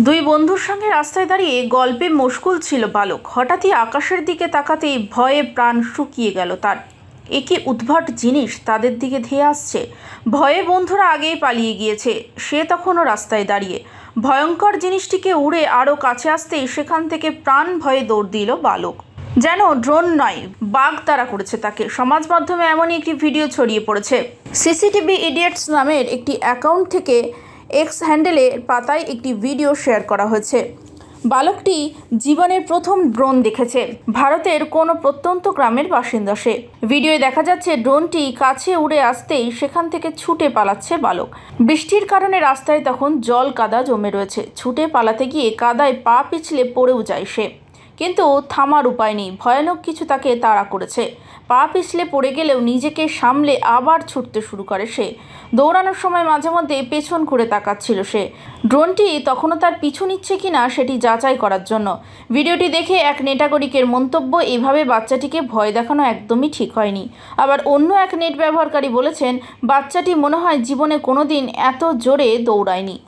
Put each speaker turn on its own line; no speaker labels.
দুই বন্ধুর সঙ্গে রাস্তায় দাঁড়িয়ে গল্পে মশগুল ছিল বালক। হঠাৎই আকাশের দিকে তাকাতেই ভয়ে প্রাণ শুকিয়ে গেল তার। এ কি উদ্ভট জিনিস তাদের দিকে ধেয়ে আসছে। ভয়ে বন্ধুরা আগেই পালিয়ে গিয়েছে, সে তখনও রাস্তায় দাঁড়িয়ে। ভয়ঙ্কর জিনিসটিকে উড়ে আরও কাছে আসতেই সেখান থেকে প্রাণ ভয়ে দৌড় দিল বালক। যেন ড্রোন নয়, বাঘ তাড়া করেছে তাকে। সমাজ মাধ্যমে এমনই একটি ভিডিও ছড়িয়ে পড়েছে। সিসিটিভি ইডিয়েটস নামের একটি অ্যাকাউন্ট থেকে এক্স হ্যান্ডেলের পাতায় একটি ভিডিও শেয়ার করা হয়েছে। বালকটি জীবনের প্রথম ড্রোন দেখেছে। ভারতের কোনো প্রত্যন্ত গ্রামের বাসিন্দা সে। ভিডিওয়ে দেখা যাচ্ছে ড্রোনটি কাছে উড়ে আসতেই সেখান থেকে ছুটে পালাচ্ছে বালক। বৃষ্টির কারণে রাস্তায় তখন জল কাদা জমে রয়েছে। ছুটে পালাতে গিয়ে কাদায় পা পিছলে পড়েও যায় সে, কিন্তু থামার উপায় নেই। ভয়ানক কিছু তাকে তাড়া করেছে। পা পিছলে পড়ে গেলেও নিজেকে সামলে আবার ছুটতে শুরু করে সে। দৌড়ানোর সময় মাঝে মধ্যে পেছন ঘুরে তাকাচ্ছিল সে, ড্রোনটি তখনও তার পিছু নিচ্ছে কিনা সেটি যাচাই করার জন্য। ভিডিওটি দেখে এক নেটাগরিকের মন্তব্য, এভাবে বাচ্চাটিকে ভয় দেখানো একদমই ঠিক হয়নি। আবার অন্য এক নেট ব্যবহারকারী বলেছেন, বাচ্চাটি মনে হয় জীবনে কোনোদিন এত জোরে দৌড়ায়নি।